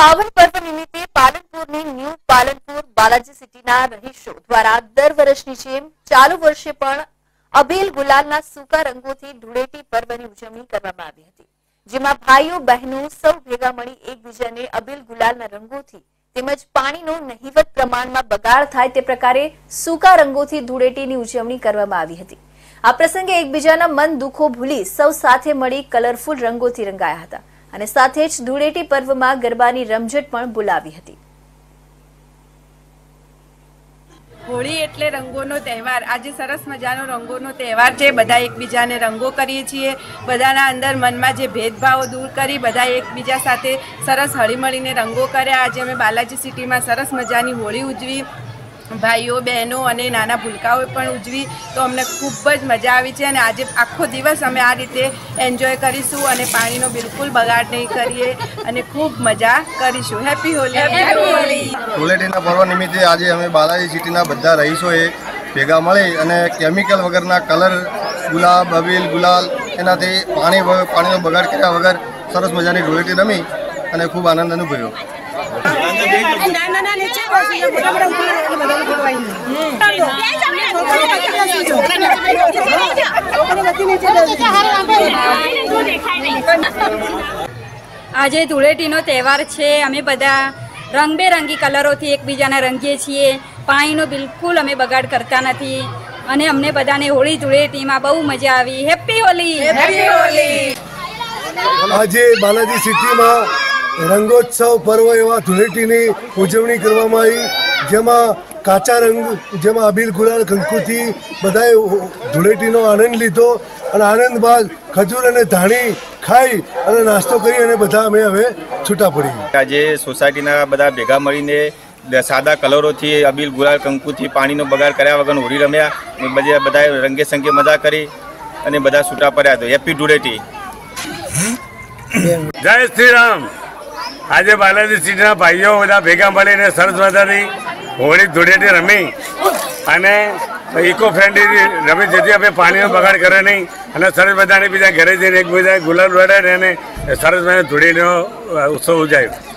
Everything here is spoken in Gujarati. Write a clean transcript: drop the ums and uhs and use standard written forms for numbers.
પાવન પર્વ નિમિત્તે પાલનપુરની ન્યૂ પાલનપુર બાલાજી સિટીના રહીશો દ્વારા દર વર્ષની જેમ ચાલુ વર્ષે પણ અબીલ ગુલાલના સૂકા રંગોથી ધૂળેટી પર્વની ઉજવણી કરવામાં આવી હતી, જેમાં ભાઈઓ બહેનો સૌ ભેગા મળી એકબીજાને અબીલ ગુલાલના રંગોથી તેમજ પાણીનો નહિવત પ્રમાણમાં બગાડ થાય તે પ્રકારે સૂકા રંગોથી ધૂળેટીની ઉજવણી કરવામાં આવી હતી। આ પ્રસંગે એકબીજાના મન દુઃખો ભૂલી સૌ સાથે મળી કલરફુલ રંગોથી રંગાયા હતા અને સાથે જ ધૂળેટી પર્વમાં ગરબાની રમઝટ પણ બોલાવી હતી। હોળી એટલે રંગોનો તહેવાર। આજે સરસ મજાનો રંગોનો તહેવાર છે। બધા એકબીજાને રંગો કરીએ છીએ। બધાના અંદર મનમાં જે ભેદભાવો દૂર કરી બધા એકબીજા સાથે સરસ હળીમળીને રંગો કર્યા। આજે અમે બાલાજી સિટીમાં સરસ મજાની હોળી ઉજવી, ભાઈઓ બહેનો અને નાના ભૂલકાઓએ પણ ઉજવી, તો અમને ખૂબ જ મજા આવી છે અને આજે આખો દિવસ અમે આ રીતે એન્જોય કરીશું અને પાણીનો બિલકુલ બગાડ નહીં કરીએ અને ખૂબ મજા કરીશું। હેપી હોલી। ધૂળેટીના પર્વ નિમિત્તે આજે અમે બાલાજી સિટીના બધા રહીશોએ ભેગા મળી અને કેમિકલ વગરના કલર ગુલાબ અબીલ ગુલાલ એનાથી પાણીનો બગાડ કર્યા વગર સરસ મજાની ધૂળેટી રમી અને ખૂબ આનંદ અનુભવ્યો। આજે ધૂળેટીનો તહેવાર છે। અમે બધા રંગબેરંગી કલરોથી એકબીજાને રંગીએ છીએ। પાણીનો બિલકુલ અમે બગાડ કરતા નથી અને અમને બધાને હોળી ધૂળેટીમાં બહુ મજા આવી। હેપી હોલી। આજે બાલાજી સિટીમાં રંગોત્સવ પર્વ એવા ધૂળેટીની ઉજવણી કરવામાં આવી, જેમાં કાચા રંગ જેમાં અબીલ ગુલાલ કંકુથી બધાએ ધૂળેટીનો આનંદ લીધો અને આનંદ બાદ ખજૂર અને ધાણી ખાઈ અને નાસ્તો કરી અને બધા અમે હવે છૂટા પડી। આજે સોસાયટીના બધા ભેગા મળીને સાદા કલરોથી અબીલ ગુલાલ કંકુથી પાણીનો બગાડ કર્યા વગર હોળી રમ્યા। બધાએ રંગે સંગે મજા કરી અને બધા છૂટા પડ્યા। તો હેપી ધૂળેટી। જય શ્રી રામ। આજે બાલાજી સિટીના ભાઈઓ બધા ભેગા મળીને સરસ મજાની હોળી ધૂળેટી રમી અને ઇકો ફ્રેન્ડલી રમી, જેથી આપણે પાણીનો બગાડ કરે નહીં અને સરસ મજાની બીજા ઘરે જઈને એકબીજા ગુલાલ લડાય અને સરસ મજાની ધૂળેટીનો ઉત્સવ ઉજાયો।